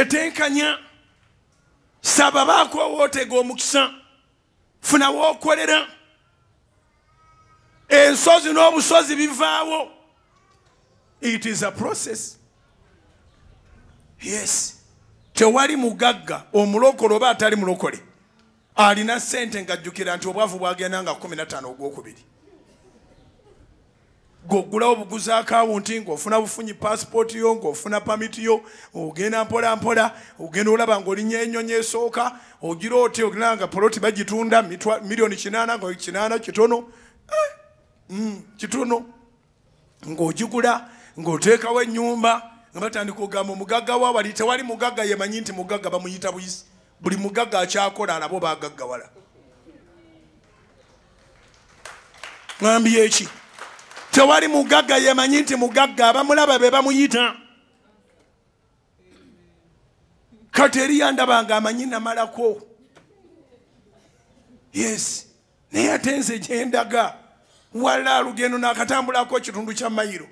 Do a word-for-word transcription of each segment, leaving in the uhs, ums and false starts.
tetenkanya saba baako wootega omukisa funa wookolera ensozi n'obusozi bivaawo. It is a process. Yes. Tewali mugagga omulokole oba atali mulokole alina ssente ng'ajjukira nti obwavu bwagenda nga kumi na ttaano ogwokubiri. Gogulawo buguza akawunti ng'ofuna bufunyi passport yo ng'ofuna permit yo ogenda mpola mpola ogenda olaba ng'olinya ennyonyi esooka ogira oti ogenda nga poloti bagitunda milioni kinaana nga kinaana kitono eh, mm, kitono ng'ogigula ng'oteekawo ennyumba nga batandika ogamba omugagga wa wali tewali mugagga yemanyi nti mugagga bamuyita buyisi buli mugagga akyakola nabo bagaggawala. Ngambye eki tewali mugagga yemanyi nti mugagga abamulaba be bamuyita. Kati Eriya ndaba nga amanyi namalako. Yes. Naye ate nze gye ndaga wala lugendo n'akatambulako kitundu kya mayiro.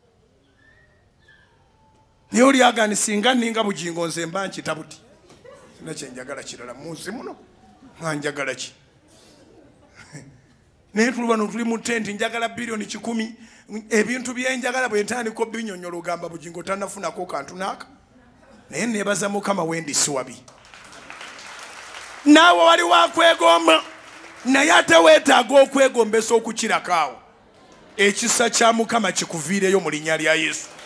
Naye oli agani singa ninga bugingo nze mba nkita buti. Sina kye njagala kirala mu nsi muno. Nga njagala ki? Naye tuli wano tuli mu tenti njagala bilioni kikumi ebintu byenjagala bwe ntandika obinyonnyola ogamba bugingo tannafunako kantu naaka. Naye neebaza Mukama wendi si wabi. Naawe wali wakwegomba naye ate weetaaga okwegombesa okukirako awo. Ekisa kya Mukama kikuviireyo mu linnya lya Yesu.